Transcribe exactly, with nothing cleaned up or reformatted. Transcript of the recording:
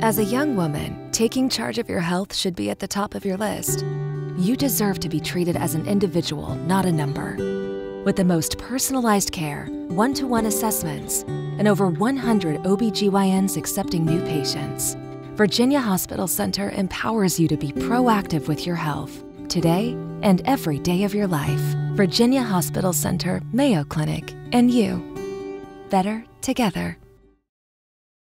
As a young woman, taking charge of your health should be at the top of your list. You deserve to be treated as an individual, not a number. With the most personalized care, one-to-one assessments, and over one hundred O B G Y Ns accepting new patients, Virginia Hospital Center empowers you to be proactive with your health, today and every day of your life. Virginia Hospital Center, Mayo Clinic, and you. Better together.